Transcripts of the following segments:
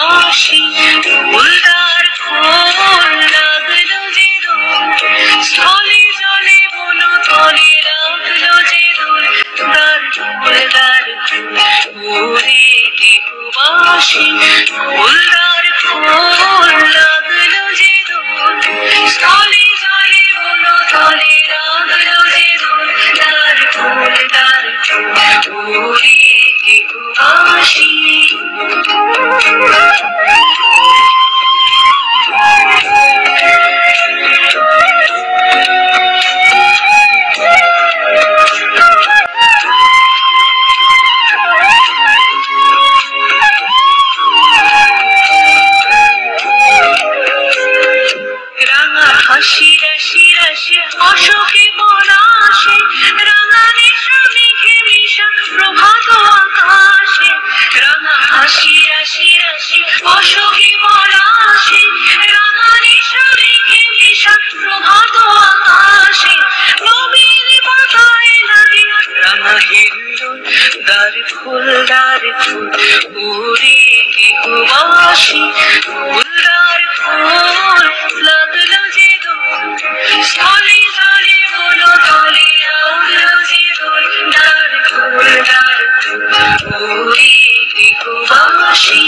বাঁশি ফুলদার খোল লাগলো যে দোল স্থলে জলে বলো তলে লাগলো যে দোল তার ফুলদার ওরে কেহ বাঁশি ফুলদার খোল লাগলো যে দোল স্থলে জলে বলো তলে লাগলো যে দোল তার ফুলদার ওরে কেহ বাঁশি হাসি রাশি রাশি অশোকে পলাশে রাঙা নেশা মেঘে মিশা প্রভাত আকাশে রাঙা হাসি রাশি রাশি অশোকে পলাশে রাঙা নেশা মেঘে মিশা প্রভাত আকাশে নবীন পাতায় লাগে রাঙা হিল্লোল দ্বার ফুল ওরে কেহ বাঁশি ফুলদার ফুল লাগলো যে দোল স্থলে জলে বলো তলে লাগলো যে দোল দ্বার ফুলদার ওরে কেহ বাঁশি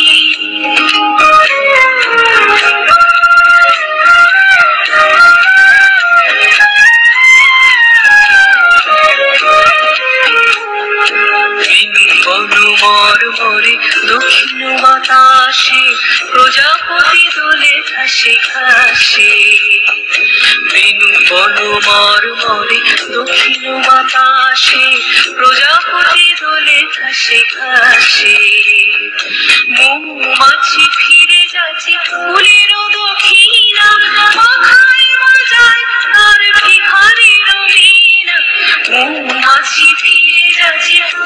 মরমরে দক্ষিণ বাতাসে প্রজাপতি দোলে ঘাসে ঘাসে বেনু বন মরমরে দক্ষিণ বাতাসে প্রজাপতি দোলে ঘাসে ঘাসে মৌমাছি ফিরে যাচ্ছে ফুলের দক্ষিণা পাখায় বাজায় তার ভিখারির বীণা মৌমাছি ফিরে যাচ্ছে